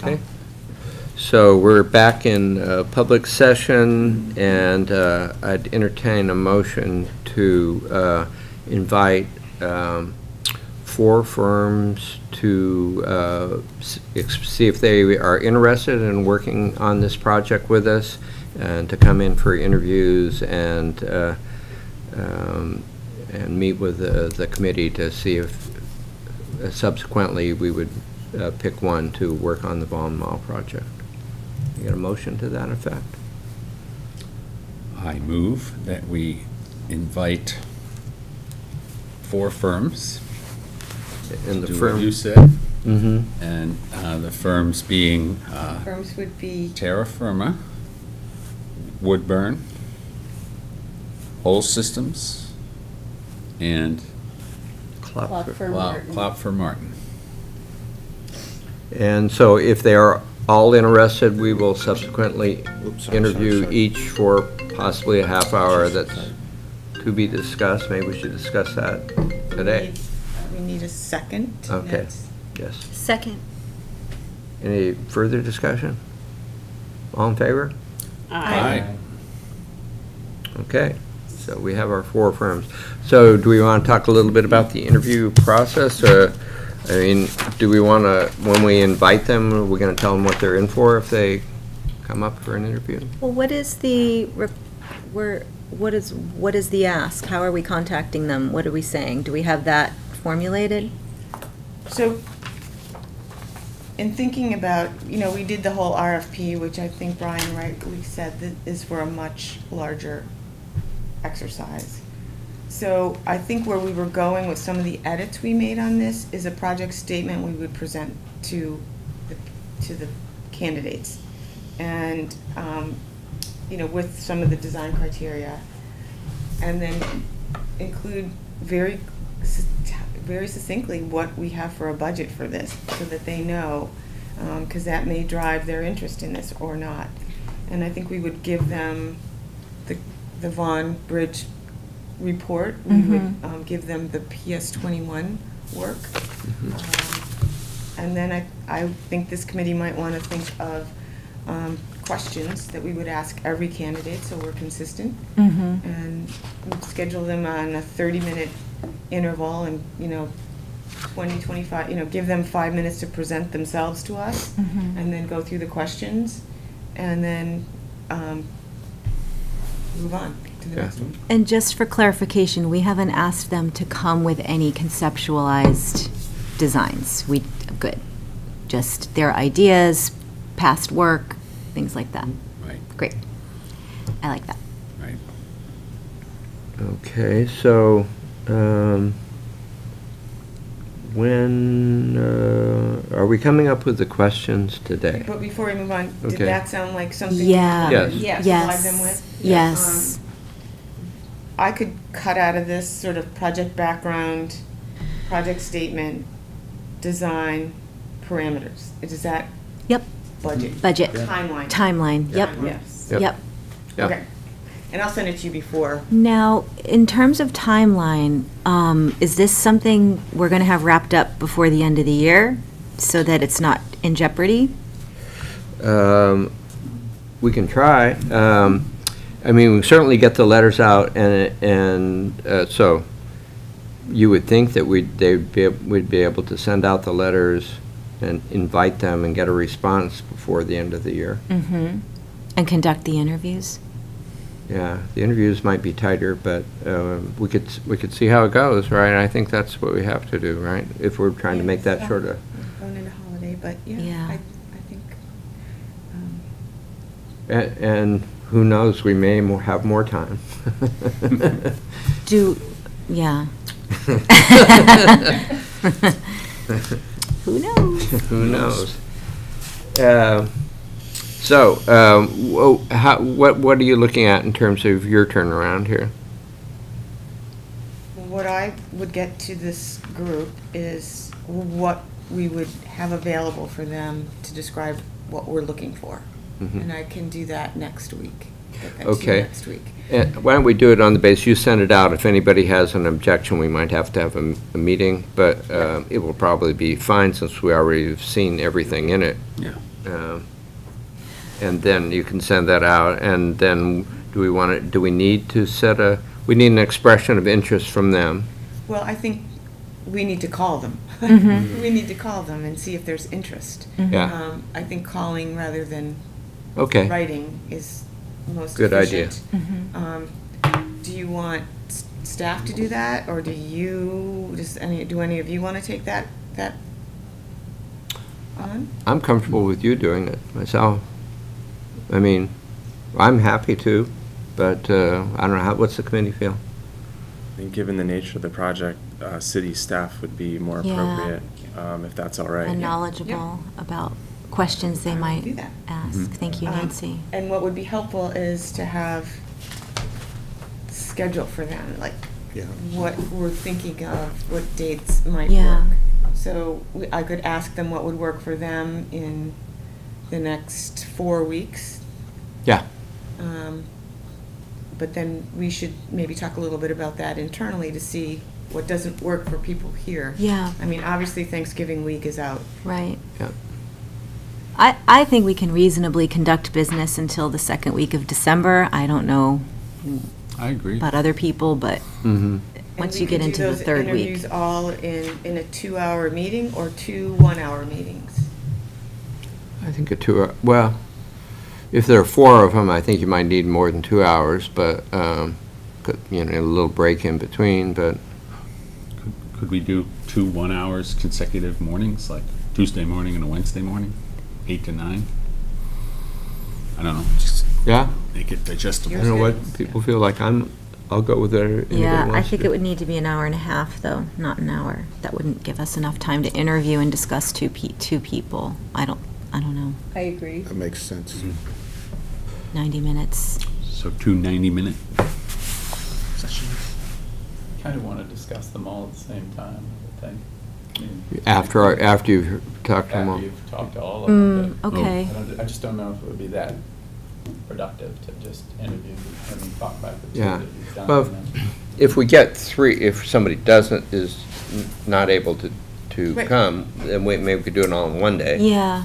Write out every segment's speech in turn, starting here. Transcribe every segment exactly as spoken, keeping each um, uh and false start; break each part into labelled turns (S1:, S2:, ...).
S1: Okay. So we're back in uh, public session, and uh, I'd entertain a motion to uh, invite um, four firms to uh, see if they are interested in working on this project with us, and to come in for interviews and uh, um, and meet with the, the committee to see if uh, subsequently we would uh, pick one to work on the Vaughan Mall project. You got a motion to that effect?
S2: I move that we invite four firms.
S1: And the
S2: do
S1: firm
S2: what you said.
S1: Mm-hmm.
S2: And uh, the firms being uh,
S3: Firms would be
S2: Terra Firma, Woodburn, Whole Systems, and
S1: Klopfer.
S2: Martin. Klopfer Martin.
S1: And so if they are all interested, we will subsequently
S4: Oops, sorry,
S1: interview
S4: sorry, sorry.
S1: each for possibly a half hour. That's to be discussed. Maybe we should discuss that today.
S3: We need a second.
S1: Okay.
S3: That's-
S1: Yes.
S5: Second.
S1: Any further discussion? All in favor?
S2: Aye.
S1: Okay. So we have our four firms. So do we want to talk a little bit about the interview process? Uh, I mean, do we want to, when we invite them, are we going to tell them what they're in for if they come up for an interview?
S5: Well, what is the, re- we're, what is, what is the ask? How are we contacting them? What are we saying? Do we have that formulated?
S3: So, in thinking about, you know, we did the whole R F P, which I think Brian rightly said that is for a much larger exercise. So I think where we were going with some of the edits we made on this is a project statement we would present to the, to the candidates. And, um, you know, with some of the design criteria. And then include very, very succinctly what we have for a budget for this, so that they know, because um, that may drive their interest in this or not. And I think we would give them the, the Vaughan Bridge report. We
S5: Mm-hmm.
S3: would um, give them the P S twenty-one work.
S1: Mm-hmm.
S3: Um, and then I, I think this committee might want to think of um, questions that we would ask every candidate, so we're consistent.
S5: Mm-hmm.
S3: And we'd schedule them on a thirty-minute interval, and, you know, twenty, twenty-five, you know, give them five minutes to present themselves to us,
S5: Mhm.
S3: and then go through the questions, and then um, move on to the
S1: Yeah.
S3: next one.
S5: And just for clarification, we haven't asked them to come with any conceptualized designs. We, good. Just their ideas, past work, things like that.
S2: Right,
S5: Great. I like that.
S2: right.
S1: Okay, so um, when uh, are we coming up with the questions today?
S3: But before we move on, did
S1: Okay.
S3: that sound like something?
S5: Yeah.
S3: you wanted
S1: Yes.
S3: to
S5: Yes.
S3: provide them with?
S5: Yes.
S3: Um, I could cut out of this sort of project background, project statement, design, parameters. Is that
S5: Yep.
S3: budget?
S5: Budget.
S3: Timeline?
S5: Timeline. Yep.
S3: Yes.
S1: Yep.
S5: Yep.
S1: Yeah.
S3: Okay. And I'll send it to you before.
S5: Now, in terms of timeline, um, is this something we're going to have wrapped up before the end of the year so that it's not in jeopardy?
S1: Um, we can try. Um, I mean, we certainly get the letters out, and and uh, so you would think that we'd they'd be we'd be able to send out the letters and invite them and get a response before the end of the year.
S5: Mm-hmm. And conduct the interviews?
S1: Yeah, the interviews might be tighter, but um, we could we could see how it goes, right? And I think that's what we have to do, right? If we're trying to make that
S3: Yeah,
S1: sort of.
S3: Going into holiday, but yeah,
S5: Yeah.
S3: I, I think. Um,
S1: And, and who knows? We may more, have more time.
S5: Do, yeah. Who knows?
S1: Who knows? Uh, so, um, whoa, how, what what are you looking at in terms of your turnaround here?
S3: What I would get to this group is what we would have available for them to describe what we're looking for.
S1: Mhm.
S3: And I can do that next week. Get that to you
S1: Okay.
S3: next week.
S1: And why don't we do it on the base, you send it out, if anybody has an objection, we might have to have a, a meeting, but um, it will probably be fine since we already have seen everything in it.
S2: Yeah.
S1: Um, And then you can send that out, and then do we want to, do we need to set a, we need an expression of interest from them?
S3: Well, I think we need to call them.
S5: Mhm.
S3: We need to call them and see if there's interest.
S5: Mhm.
S1: Yeah.
S3: Um, I think calling rather than
S1: Okay.
S3: writing is most
S1: Good idea.
S3: efficient.
S5: Mhm.
S3: Um, do you want s- staff to do that, or do you, does any, do any of you want to take that, that on?
S1: I'm comfortable with you doing it myself. I mean, I'm happy to, but uh, I don't know, how. What's the committee feel?
S4: I think given the nature of the project, uh, city staff would be more
S5: Yeah.
S4: appropriate, um, if that's all right.
S5: And knowledgeable about questions they
S3: I will
S5: might
S3: do that.
S5: ask.
S2: Mhm.
S5: Thank you,
S3: Um,
S5: Nancy.
S3: And what would be helpful is to have schedule for them, like
S6: Yeah.
S3: what we're thinking of, what dates might
S5: Yeah.
S3: work. So we- I could ask them what would work for them in the next four weeks.
S1: Yeah.
S3: Um, But then we should maybe talk a little bit about that internally to see what doesn't work for people here.
S5: Yeah.
S3: I mean, obviously Thanksgiving week is out.
S5: Right.
S1: Yeah.
S5: I, I think we can reasonably conduct business until the second week of December. I don't know
S2: I agree.
S5: about other people, but
S1: Mm-hmm.
S5: once
S3: And
S5: you
S3: we
S5: get
S3: could
S5: into
S3: do
S5: the
S3: those
S5: third week.
S3: interviews all in, in a two-hour meeting or two one-hour meetings?
S1: I think a two, hou- well, if there are four of them, I think you might need more than two hours, but, um, could- you know, a little break in between, but,
S2: Could- Could we do two one-hours consecutive mornings, like Tuesday morning and a Wednesday morning, eight to nine? I don't know, just
S1: yeah?
S2: make it digestible.
S1: I don't know what people feel like. I'm, I'll go with it. Anybody
S5: Yeah, I
S1: wants
S5: think
S1: to?
S5: it would need to be an hour and a half, though, not an hour. That wouldn't give us enough time to interview and discuss two pe, two people. I don't, I don't know,
S7: I agree.
S6: That makes sense.
S5: ninety minutes.
S2: So two ninety-minute sessions.
S8: Kind of want to discuss them all at the same time, I think. I mean,
S1: After, our- after you've talked to them all.
S8: After you've talked to all of them.
S5: Mm,
S8: but
S5: okay.
S8: I don't- I just don't know if it would be that productive to just interview and then talk about the two
S1: Yeah.
S8: that you've done.
S1: Well,
S8: and then-
S1: if we get three, if somebody doesn't, is n- not able to, to
S3: Right.
S1: come, then we, maybe we could do it all in one day.
S5: Yeah.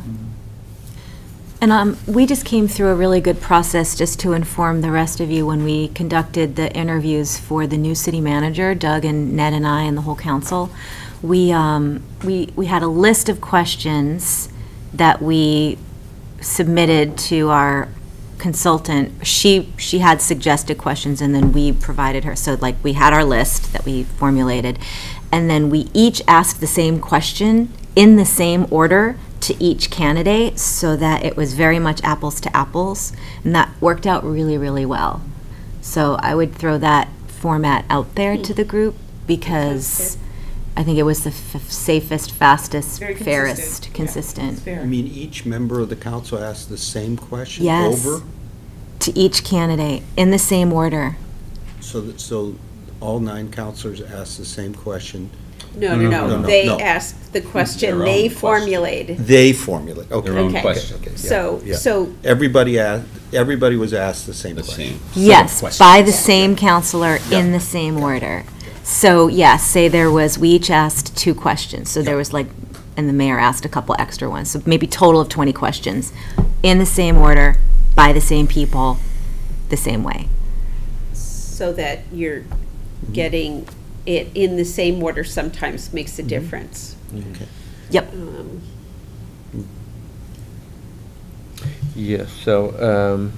S5: And um, we just came through a really good process, just to inform the rest of you, when we conducted the interviews for the new city manager, Doug and Ned and I and the whole council. We, um, we, we had a list of questions that we submitted to our consultant. She, she had suggested questions, and then we provided her. So like, we had our list that we formulated, and then we each asked the same question in the same order to each candidate, so that it was very much apples to apples, and that worked out really, really well. So I would throw that format out there to the group, because I think it was the f- safest, fastest,
S3: Very
S5: fairest,
S3: consistent. Yeah,
S5: consistent.
S3: it's fair.
S6: I mean, each member of the council asked the same question
S5: Yes.
S6: over?
S5: To each candidate, in the same order.
S6: So, that so all nine counselors asked the same question?
S7: No,
S2: No,
S7: no,
S2: no,
S7: no,
S6: no,
S7: they
S6: no.
S7: asked the question
S2: Their
S7: they
S2: own question.
S7: formulated.
S6: They formulate, okay.
S2: Their own
S7: Okay.
S2: question.
S6: Okay, yeah,
S7: So,
S6: yeah.
S7: so,
S6: Everybody asked, everybody was asked the same
S2: The
S6: question?
S2: same.
S5: Yes,
S2: Questions.
S5: by the same counselor in
S6: Yeah.
S5: the same order. So, yes, say there was, we each asked two questions, so there
S6: Yeah.
S5: was like, and the mayor asked a couple extra ones, so maybe total of twenty questions, in the same order, by the same people, the same way.
S7: so that you're getting it in the same order sometimes makes a difference.
S6: Okay.
S5: Yep.
S7: Um,
S1: Yes, so, um,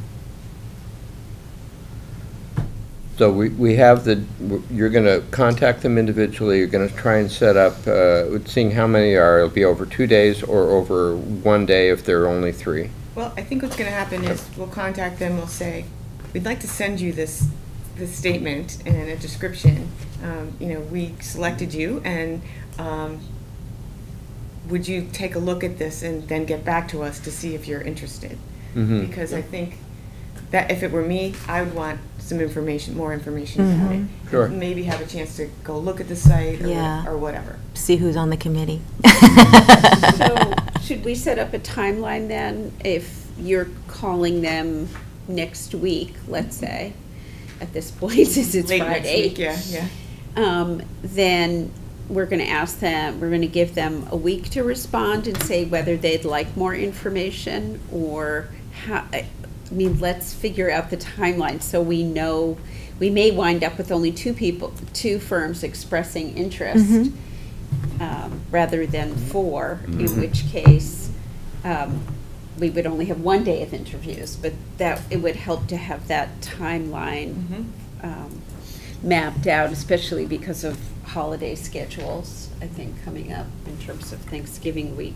S1: so we, we have the, you're gonna contact them individually, you're gonna try and set up, uh, seeing how many are, it'll be over two days or over one day if there are only three.
S3: Well, I think what's gonna happen is we'll contact them, we'll say, we'd like to send you this, this statement and a description. Um, you know, we selected you, and, um, would you take a look at this and then get back to us to see if you're interested?
S1: Mhm.
S3: Because I think that if it were me, I would want some information, more information about it.
S5: Mhm.
S1: Sure.
S3: Maybe have a chance to go look at the site or,
S5: Yeah.
S3: or whatever.
S5: See who's on the committee.
S7: So, should we set up a timeline then, if you're calling them next week, let's say, at this point, since it's
S3: Late next
S7: Friday?
S3: week, yeah, yeah.
S7: Um, then we're gonna ask them, we're gonna give them a week to respond and say whether they'd like more information or how, I mean, let's figure out the timeline so we know, we may wind up with only two people, two firms expressing interest,
S5: Mhm.
S7: um, rather than four, in
S2: Mhm.
S7: which case, um, we would only have one day of interviews, but that, it would help to have that timeline
S3: Mhm.
S7: um, mapped out, especially because of holiday schedules, I think, coming up in terms of Thanksgiving week.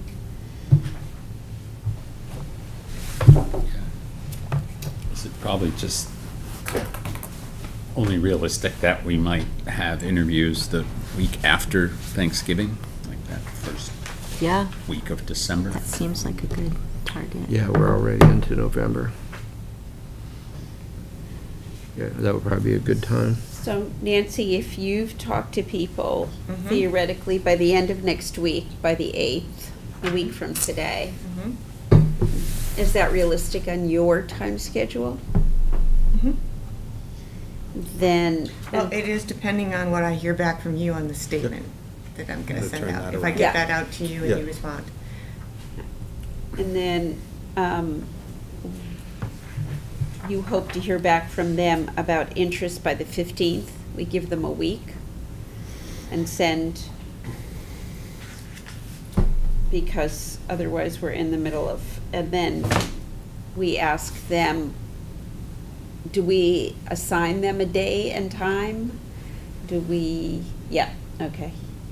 S2: Is it probably just only realistic that we might have interviews the week after Thanksgiving, like that first
S5: Yeah,
S2: week of December?
S5: that seems like a good target.
S1: Yeah, we're already into November. Yeah, that would probably be a good time.
S7: So Nancy, if you've talked to people
S3: Mhm.
S7: theoretically by the end of next week, by the eighth, a week from today,
S3: Mhm.
S7: is that realistic on your time schedule?
S3: Mhm.
S7: Then,
S3: Well, it is depending on what I hear back from you on the statement that I'm gonna
S6: Gotta
S3: send
S6: turn
S3: out.
S6: that
S3: If I
S6: around.
S3: get
S7: Yeah.
S3: that out to you and
S6: Yeah.
S3: you respond.
S7: and then, um, you hope to hear back from them about interest by the fifteenth. We give them a week and send, because otherwise we're in the middle of, and then we ask them, do we assign them a day and time? Do we, yeah, okay.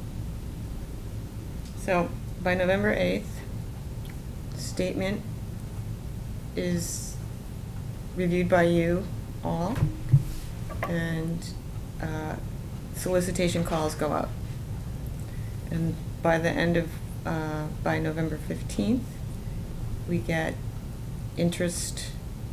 S3: So by November eighth, statement is reviewed by you all, and uh, solicitation calls go out. And by the end of, uh, by November fifteenth, we get interest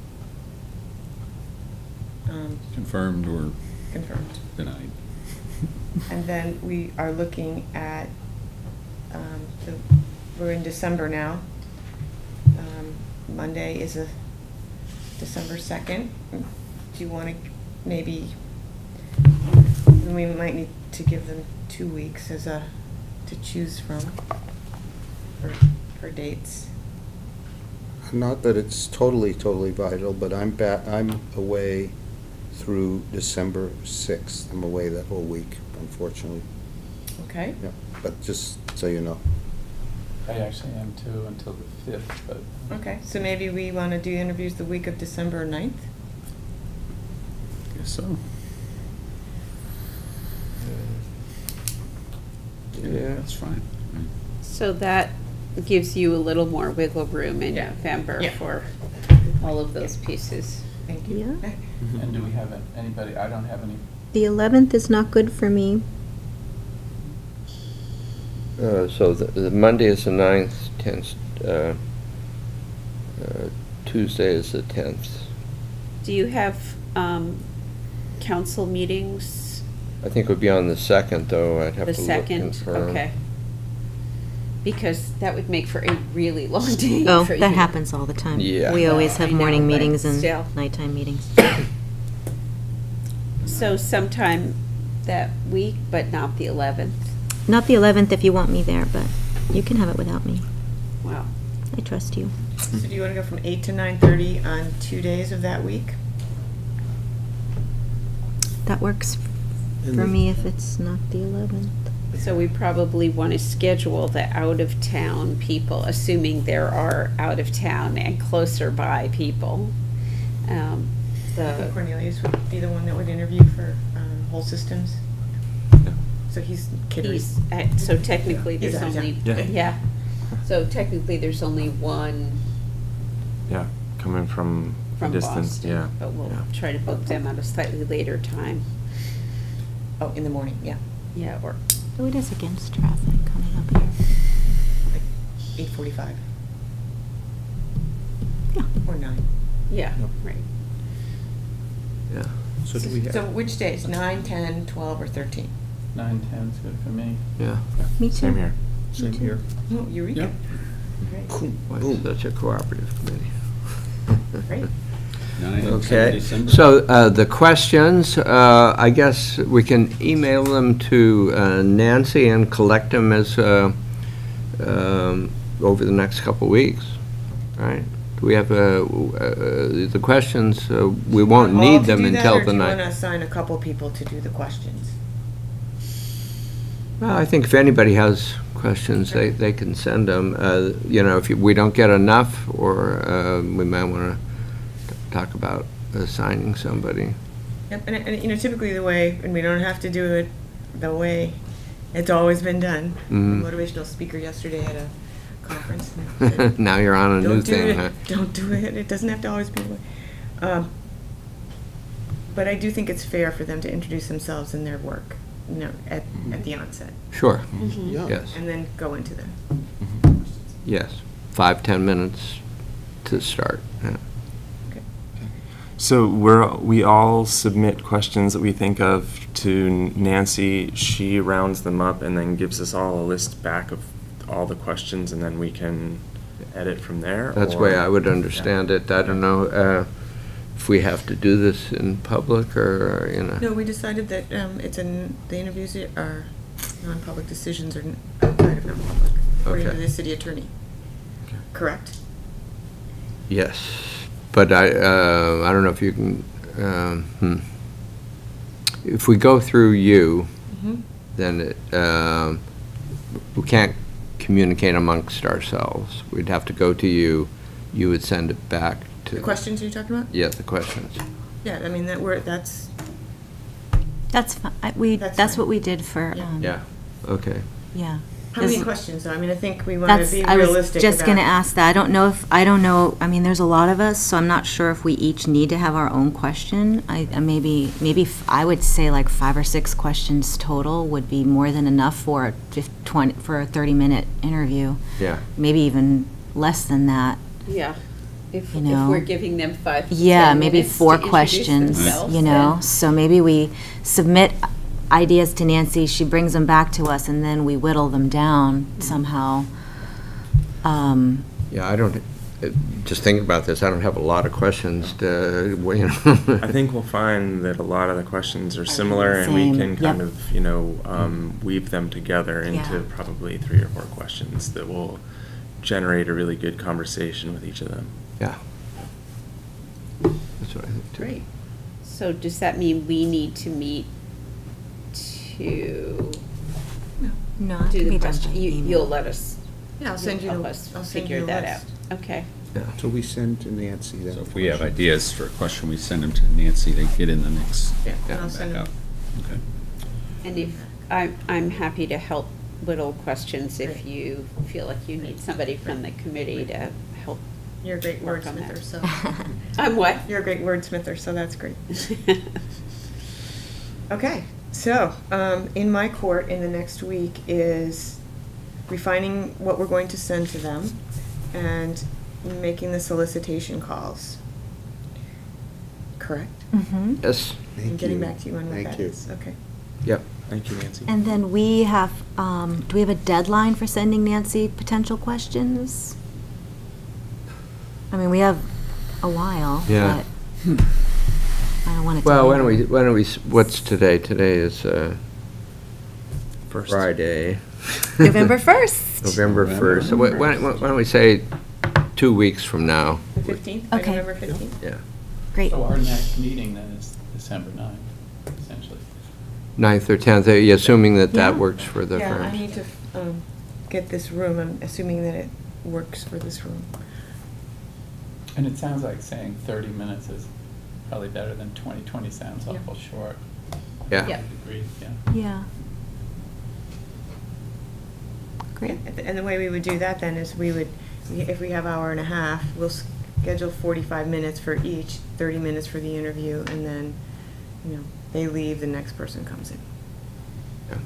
S3: um,
S2: Confirmed or
S3: confirmed.
S2: denied?
S3: And then we are looking at, um, the, we're in December now. Um, Monday is a December second. Do you want to maybe, we might need to give them two weeks as a, to choose from for, for dates.
S6: Not that it's totally, totally vital, but I'm back, I'm away through December sixth. I'm away that whole week, unfortunately.
S3: Okay?
S6: Yeah, but just so you know.
S8: I actually am too until the fifth, but.
S3: Okay, so maybe we want to do interviews the week of December ninth?
S2: Guess so.
S1: Yeah.
S2: That's fine.
S7: So that gives you a little more wiggle room in
S3: Yeah.
S7: November
S3: Yeah.
S7: for all of those pieces.
S3: Thank you.
S5: Yeah.
S8: And do we have a- anybody, I don't have any,
S5: The eleventh is not good for me.
S1: Uh, So the the Monday is the ninth, tenth, uh, uh, Tuesday is the tenth.
S7: Do you have um, council meetings
S1: I think it would be on the second, though. I'd have
S7: the
S1: to look
S7: second?
S1: confirm.
S7: Okay. Because that would make for a really long day
S5: Oh,
S7: for you.
S5: that happens all the time.
S1: Yeah.
S5: We always
S7: I
S5: have
S7: know,
S5: morning
S7: but
S5: meetings and
S7: still.
S5: nighttime meetings.
S7: So sometime that week, but not the eleventh.
S5: Not the eleventh if you want me there, but you can have it without me.
S7: Wow.
S5: I trust you.
S3: So do you want to go from eight to nine thirty on two days of that week?
S5: That works
S6: And
S5: for
S6: the-
S5: me if it's not the eleventh.
S7: So we probably want to schedule the out-of-town people, assuming there are out-of-town and closer by people. Um,
S3: I think
S7: The,
S3: Cornelius would be the one that would interview for um, whole systems. So he's Kittery.
S7: he's, uh, so technically
S3: He's
S7: there's
S3: out of
S7: only,
S3: town.
S7: yeah. So technically there's only one
S4: Yeah, coming from a
S7: from
S4: distance,
S7: Boston.
S4: yeah.
S7: But we'll
S4: yeah.
S7: try to book them at a slightly later time.
S3: Oh, in the morning, yeah,
S7: Yeah, or,
S5: Oh, it is against traffic coming up here.
S3: like eight forty-five
S5: Yeah.
S3: or nine.
S7: yeah,
S1: Yep.
S7: right.
S1: Yeah. So do we
S3: So
S1: have?
S3: which days, nine, ten, twelve, or thirteen?
S8: nine, ten's good for me.
S1: Yeah.
S5: Me too.
S4: Same here.
S5: Me too.
S3: Oh, Eureka.
S2: Yep.
S3: Great.
S1: Why
S6: Boom.
S1: such a cooperative committee?
S3: Great.
S2: nine,
S1: Okay,
S2: December?
S1: so uh, the questions, uh, I guess we can email them to uh, Nancy and collect them as, uh, um, over the next couple weeks, right? Do we have, uh, uh, the questions, uh, we won't
S3: All
S1: need
S3: to
S1: them
S3: do that,
S1: until
S3: or
S1: the
S3: do you
S1: night.
S3: want to assign a couple people to do the questions?
S1: Well, I think if anybody has questions, they, they can send them. Uh, You know, if you- we don't get enough, or uh, we might want to talk about assigning somebody.
S3: Yep, and, and, you know, typically the way, and we don't have to do it the way it's always been done.
S1: Mhm.
S3: A motivational speaker yesterday at a conference. and said,
S1: Now you're on a new
S3: Don't do
S1: thing,
S3: it,
S1: huh?
S3: don't do it, it doesn't have to always be the way. Um, But I do think it's fair for them to introduce themselves and their work, you know, at, at the onset,
S1: Sure,
S6: Yeah.
S1: yes,
S3: and then go into them.
S1: yes. Five, ten minutes to start, yeah.
S3: Okay.
S4: So we're, we all submit questions that we think of to Nancy. She rounds them up and then gives us all a list back of all the questions, and then we can edit from there?
S1: That's the
S4: or-
S1: way I would understand it. I don't know uh, if we have to do this in public, or, you know.
S3: No, we decided that um, it's an, the interviews are, non-public decisions are outside of non-public, according to
S1: Okay.
S3: the city attorney. Correct?
S1: Yes, but I, uh, I don't know if you can, um, hmm. If we go through you,
S3: Mhm.
S1: then it, um, we can't communicate amongst ourselves. We'd have to go to you, you would send it back to.
S3: The questions you're talking about?
S1: Yeah, the questions.
S3: Yeah, I mean, that we're, that's,
S5: That's, fi- I- we,
S3: That's
S5: that's
S3: fine.
S5: what we did for,
S3: Yeah.
S5: um,
S1: Yeah, okay.
S5: yeah.
S3: how many
S5: Is-
S3: questions, though? I mean, I think we want to
S5: That's,
S3: be
S5: I was
S3: realistic
S5: just gonna
S3: about-
S5: ask that. I don't know if, I don't know, I mean, there's a lot of us, so I'm not sure if we each need to have our own question. I, I maybe, maybe, f- I would say like five or six questions total would be more than enough for a fif- twenty, for a thirty-minute interview.
S1: Yeah.
S5: Maybe even less than that.
S7: Yeah, if,
S5: You
S7: if
S5: know.
S7: we're giving them five to
S5: Yeah,
S7: ten
S5: maybe
S7: minutes to
S5: four
S7: introduce
S5: questions,
S7: themselves,
S5: you know?
S7: then-
S5: So maybe we submit ideas to Nancy, she brings them back to us, and then we whittle them down somehow. Um,
S1: Yeah, I don't, uh, just thinking about this, I don't have a lot of questions to, well, you know.
S4: I think we'll find that a lot of the questions are similar, and we
S5: Same,
S4: can kind
S5: yep.
S4: of, you know, um, weave them together into
S5: Yeah.
S4: probably three or four questions that will generate a really good conversation with each of them.
S1: Yeah. That's what I think, too.
S7: Great. So does that mean we need to meet to
S5: No, it
S7: do
S5: can
S7: the
S5: be done
S7: question?
S5: by
S7: You,
S5: email.
S7: you'll let us,
S3: Yeah, I'll
S7: you'll
S3: send you,
S7: help
S3: the-
S7: us
S3: I'll send
S7: figure
S3: you the
S7: that out.
S3: list.
S7: Okay.
S1: Yeah.
S6: So we send to Nancy then.
S2: So if we have ideas for a question, we send them to Nancy, they get in the mix.
S3: Yeah, and
S1: Yeah,
S3: I'll send
S2: back
S3: them.
S2: up. Okay.
S7: And if, I'm, I'm happy to help whittle questions if
S3: Great.
S7: you feel like you need somebody from the committee to help.
S3: You're a great
S7: Work on that.
S3: wordsmither, so.
S7: I'm what?
S3: You're a great wordsmither, so that's great. Okay, so, um, in my court in the next week is refining what we're going to send to them and making the solicitation calls. Correct?
S5: Mhm.
S1: Yes,
S3: And
S6: Thank
S3: getting
S6: you.
S3: back to you on what
S6: Thank
S3: that
S6: you.
S3: is, okay.
S1: yep.
S4: Thank you, Nancy.
S5: And then we have, um, do we have a deadline for sending Nancy potential questions? I mean, we have a while,
S1: Yeah.
S5: but I don't want to.
S1: Well, why don't we, why don't we, s- what's today? Today is uh,
S4: First.
S1: Friday.
S5: November first.
S1: November first. So why why don't why don't we say two weeks from now?
S3: The fifteenth, by
S5: Okay.
S3: November fifteenth?
S1: Yeah.
S5: Great.
S8: So our next meeting then is December ninth, essentially.
S1: Ninth or tenth, uh, yeah, assuming that that
S5: Yeah.
S1: works for the
S3: Yeah, I
S1: firms.
S3: need to, um, get this room, I'm assuming that it works for this room.
S8: And it sounds like saying thirty minutes is probably better than twenty. twenty sounds
S3: Yeah.
S8: awful short.
S1: Yeah.
S7: Yeah.
S8: Agreed, yeah.
S5: Yeah. Great.
S3: And and the way we would do that then is we would, if we have hour and a half, we'll schedule forty-five minutes for each, thirty minutes for the interview, and then, you know, they leave, the next person comes in.
S1: Yeah.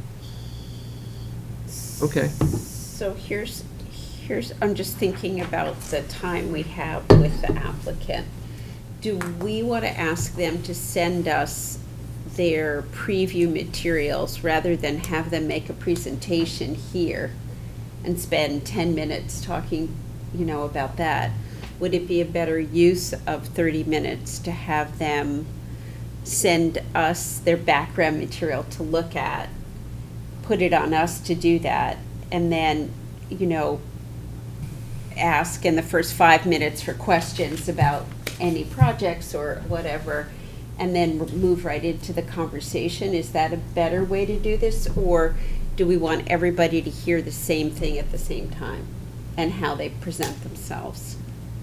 S1: Okay.
S7: So here's, here's, I'm just thinking about the time we have with the applicant. Do we want to ask them to send us their preview materials rather than have them make a presentation here and spend ten minutes talking, you know, about that? would it be a better use of thirty minutes to have them send us their background material to look at, put it on us to do that, and then, you know, ask in the first five minutes for questions about any projects or whatever, and then move right into the conversation? Is that a better way to do this, or do we want everybody to hear the same thing at the same time and how they present themselves?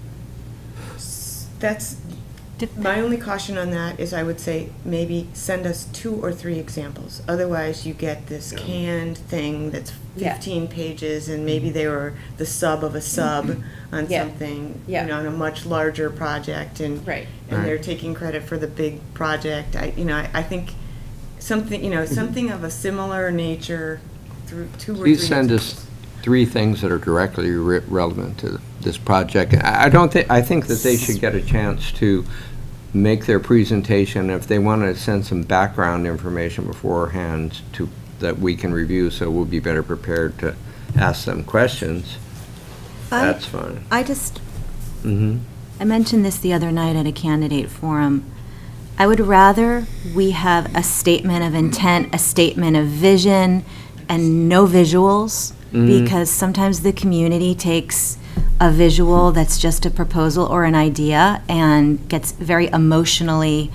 S3: That's, my only caution on that is I would say maybe send us two or three examples. Otherwise, you get this canned thing that's
S7: Yeah.
S3: fifteen pages, and maybe they were the sub of a sub on
S7: Yeah.
S3: something,
S7: Yeah.
S3: you know, on a much larger project, and
S7: Right.
S3: and they're
S1: Right.
S3: taking credit for the big project. I, you know, I, I think something, you know, something of a similar nature through two or three.
S1: Please send us
S3: examples.
S1: three things that are directly re- relevant to this project. I I don't think, I think that they should get a chance to make their presentation. If they want to send some background information beforehand to, that we can review, so we'll be better prepared to ask them questions,
S5: I-
S1: that's fine.
S5: I just,
S1: Mm-hmm.
S5: I mentioned this the other night at a candidate forum. I would rather we have a statement of intent, a statement of vision, and no visuals,
S1: Mhm.
S5: because sometimes the community takes a visual that's just a proposal or an idea and gets very emotionally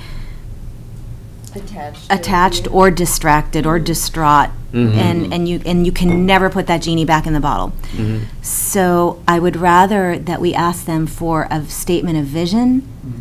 S7: Attached.
S5: attached or distracted or distraught,
S1: Mhm.
S5: and, and you, and you can never put that genie back in the bottle.
S1: Mhm.
S5: So I would rather that we ask them for a statement of vision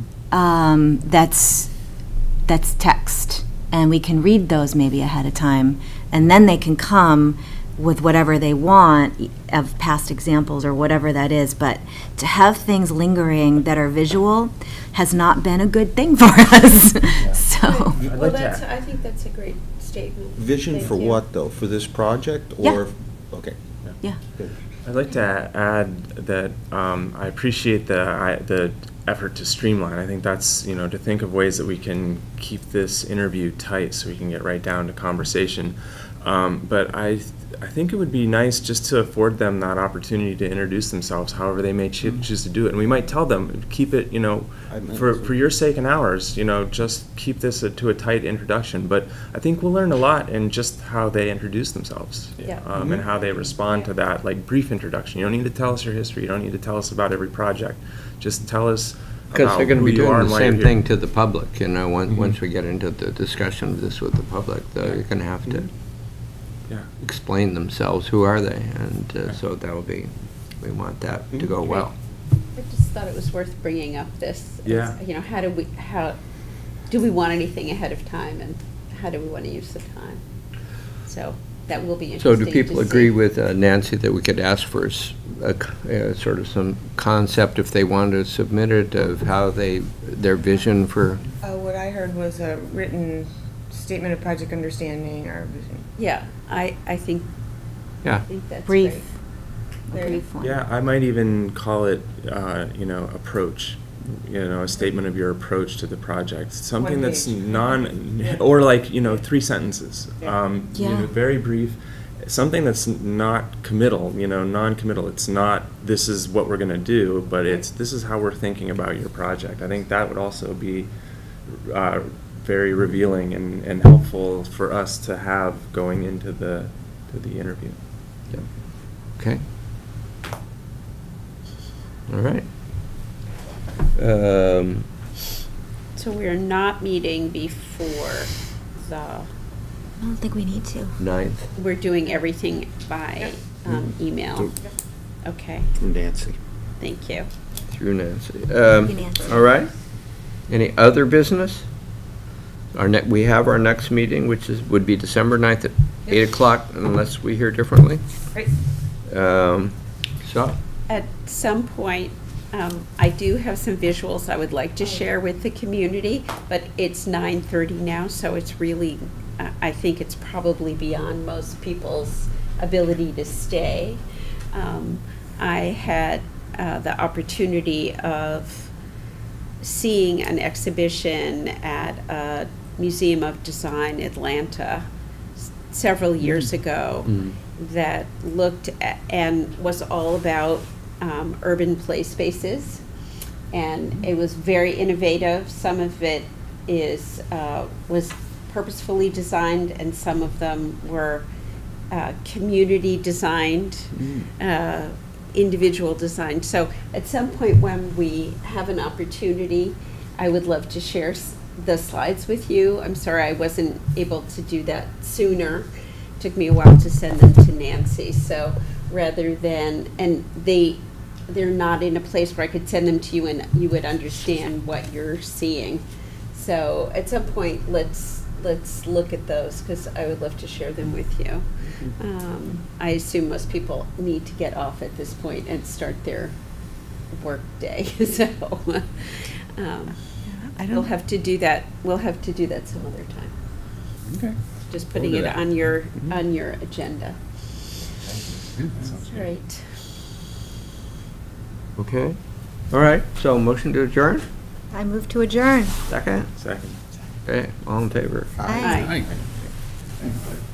S5: um, that's, that's text, and we can read those maybe ahead of time, and then they can come with whatever they want of past examples or whatever that is. But to have things lingering that are visual has not been a good thing for us. So,
S4: I'd
S7: Well,
S4: like to
S7: that's,
S4: add-
S7: I think that's a great statement.
S6: Vision
S7: Thank
S6: for
S7: you.
S6: what, though? For this project,
S5: Yeah.
S6: or? Okay.
S5: yeah.
S6: Good.
S4: I'd like to add that um, I appreciate the I, the effort to streamline. I think that's, you know, to think of ways that we can keep this interview tight so we can get right down to conversation. Um, but I I think it would be nice just to afford them that opportunity to introduce themselves, however they may choo- choose to do it. And we might tell them, keep it, you know,
S6: I meant
S4: for,
S6: to.
S4: for your sake and ours, you know, just keep this a, to a tight introduction. But I think we'll learn a lot in just how they introduce themselves.
S7: Yeah.
S4: Um, and how they respond to that, like brief introduction. You don't need to tell us your history. You don't need to tell us about every project. Just tell us
S1: Because
S4: about
S1: they're going to
S4: who
S1: be
S4: you are
S1: doing
S4: and
S1: the
S4: why you're
S1: same
S4: here.
S1: thing to the public, you know, once,
S4: Mhm.
S1: once we get into the discussion of this with the public, though, you're going to have to
S4: Yeah.
S1: explain themselves, who are they? And uh, so that will be, we want that to go well.
S7: I just thought it was worth bringing up this. as,
S4: Yeah.
S7: You know, how do we, how, do we want anything ahead of time, and how do we want to use the time? So that will be
S1: So
S7: interesting
S1: do people
S7: to
S1: agree
S7: see.
S1: with uh, Nancy that we could ask for s- a c- uh, sort of some concept, if they wanted to submit it, of how they, their vision for,
S3: Uh, what I heard was a written statement of project understanding or vision.
S7: Yeah, I, I think, I
S1: yeah.
S7: think that's
S5: Brief.
S7: great.
S5: A
S7: Very-
S5: brief one.
S4: Yeah, I might even call it, uh, you know, approach. You know, a statement of your approach to the project. Something
S3: One
S4: that's
S3: page.
S4: non,
S3: Yeah.
S4: or like, you know, three sentences.
S3: Yeah.
S4: Um, you
S5: Yeah.
S4: know, very brief. Something that's not committal, you know, non-committal. It's not, this is what we're gonna do, but it's, this is how we're thinking about your project. I think that would also be uh, very revealing and, and helpful for us to have going into the, to the interview.
S1: Yeah. Okay. All right. Um,
S7: So we're not meeting before the,
S5: I don't think we need to.
S1: Ninth.
S7: we're doing everything by um,
S1: Mm-hmm.
S7: email. Okay,
S6: From Nancy.
S7: thank you.
S1: Through Nancy. Um,
S5: you, Nancy.
S1: All right. Any other business? Our ne, we have our next meeting, which is, would be December ninth at eight o'clock, unless we hear differently.
S3: Great.
S1: Um, So,
S7: At some point, um, I do have some visuals I would like to share with the community, but it's nine thirty now, so it's really, I I think it's probably beyond most people's ability to stay. Um, I had uh, the opportunity of seeing an exhibition at a Museum of Design Atlanta s- several years ago
S1: Mm.
S7: that looked at, and was all about um, urban play spaces. And it was very innovative. Some of it is, uh, was purposefully designed, and some of them were uh, community designed, uh, individual designed. So at some point when we have an opportunity, I would love to share s- the slides with you. I'm sorry I wasn't able to do that sooner. It took me a while to send them to Nancy. So rather than, and they, they're not in a place where I could send them to you and you would understand what you're seeing. So at some point, let's let's look at those, because I would love to share them with you. Um, I assume most people need to get off at this point and start their work day. So um,
S3: I
S7: we'll
S3: don't,
S7: have to do that. We'll have to do that some other time.
S2: Okay.
S7: Just
S2: We'll
S7: putting
S2: do
S7: it
S2: that.
S7: on your
S2: Mhm.
S7: on your agenda.
S2: Yeah, that sounds good.
S7: Right.
S1: Okay. All right, so motion to adjourn?
S5: I move to adjourn.
S1: Second?
S4: Second.
S1: Okay, all in favor?
S7: Aye.
S2: Aye.